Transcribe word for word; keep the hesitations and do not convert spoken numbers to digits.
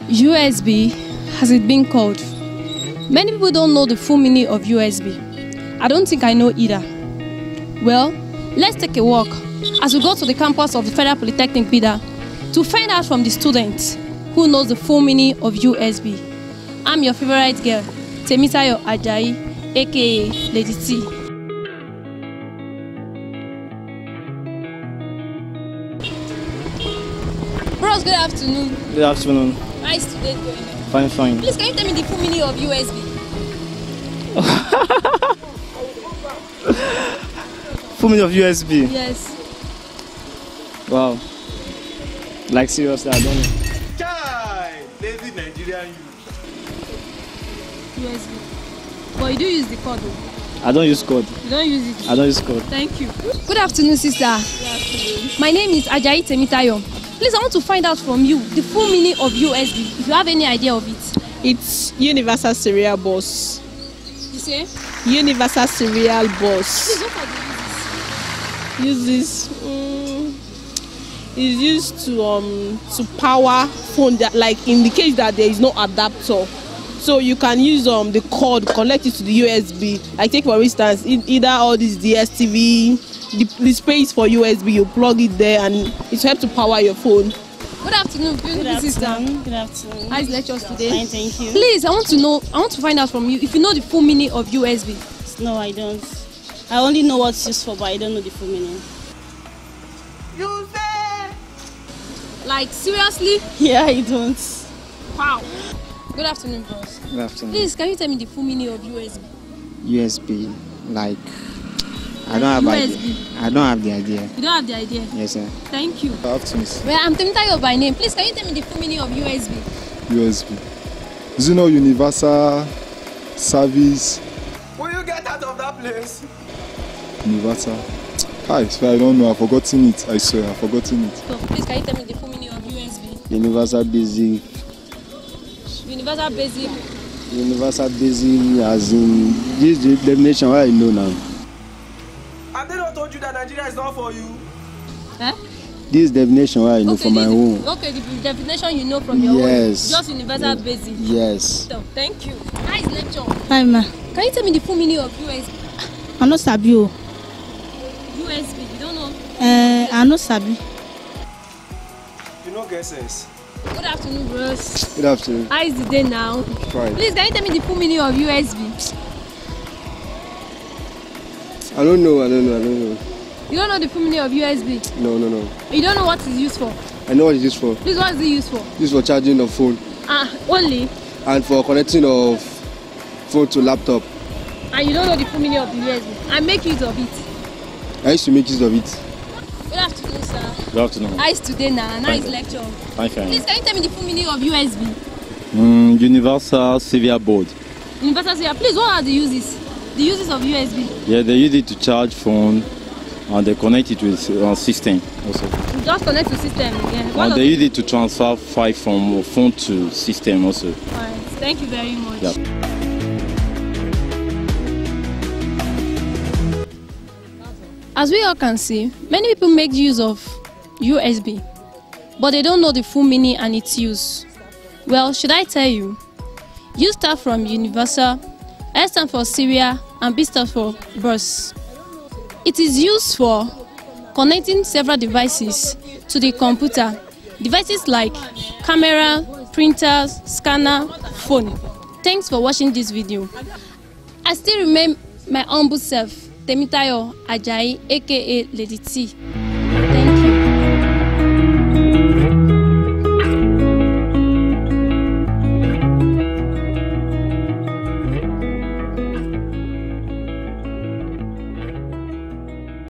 U S B, has it been called? Many people don't know the full meaning of U S B. I don't think I know either. Well, let's take a walk as we go to the campus of the Federal Polytechnic Bida to find out from the students who knows the full meaning of U S B. I'm your favorite girl, Temitayo Ajayi, aka Lady T. Bros, good afternoon. Good afternoon. How is today going? Fine, fine. Please, can you tell me the full meaning of U S B? Full meaning of U S B? Yes. Wow. Like seriously, I don't know. Chai! Lazy Nigerian youth. U S B. But you do use the code though. I don't use code. You don't use it? I don't use code. Thank you. Good afternoon, sister. Good afternoon. My name is Ajayi Temitayo. Please, I want to find out from you the full meaning of U S B, if you have any idea of it. It's Universal Serial Bus. You say? Universal Serial Bus. Please, what do you use this? Use this. Um, is used to um to power phone that, like in the case that there is no adapter, so you can use um the cord, connect it to the U S B. Like take for instance, in either all this D S T V, the, the space for U S B, you plug it there and it helps to power your phone. Good afternoon, beautiful Good sister. afternoon. Good afternoon. How's lectures today? Fine, thank you. Please, I want to know, I want to find out from you if you know the full meaning of U S B. No, I don't. I only know what it's used for, but I don't know the full meaning. You say? Like, seriously? Yeah, I don't. Wow. Good afternoon, bros. Good afternoon. Please, can you tell me the full meaning of U S B? U S B, like, I don't have U idea. S B. I don't have the idea. You don't have the idea? Yes, sir. Thank you. Good afternoon. Well, I'm Temitayo by name. Please, can you tell me the full meaning of U S B? U S B. Is it not universal service? Will you get out of that place? Universal. Hi, so I don't know. I've forgotten it. I swear, I've forgotten it. So, please, can you tell me the full meaning of U S B? Universal basic. Universal basic. Universal basic as in this is the definition I know now. Have they not told you that Nigeria is not for you? Eh? This definition I know Okay, from my this own. is- Okay, the definition you know from your Yes. own. Just universal basic. Yes. So, thank you. Nice lecture. Hi ma. Can you tell me the full meaning of U S B? I no sabi o. U S B, you don't know? Eh, I no sabi. You know, get sense. Good afternoon, bros. Good afternoon. How is the day now? Fine. Please, can you tell me the full meaning of U S B? I don't know. I don't know. I don't know. You don't know the full meaning of U S B? No, no, no. You don't know what it's used for? I know what it is for. Please, what is it used for? This is for charging of phone Ah, only? and for connecting of phone to laptop. And you don't know the full meaning of the U S B? I make use of it. I used to make use of it. Good afternoon, sir. Good afternoon. How is today now? Nice Fine. lecture. Fine, fine. Please, can you tell me the full meaning of U S B? Mm, Universal Serial Board. Universal Serial. Please, what are the uses? The uses of U S B? Yeah, they use it to charge phone and they connect it with uh, system also. You just connect to system again. What And does they it- use it to transfer file from phone to system also. Alright, thank you very much. Yeah. As we all can see, many people make use of U S B, but they don't know the full meaning and its use. Well, should I tell you? U stands from universal, S stands for serial, and B stands for bus. It is used for connecting several devices to the computer. Devices like camera, printers, scanner, phone. Thanks for watching this video. I still remain my humble self, Temitayo Ajayi, aka Lady T.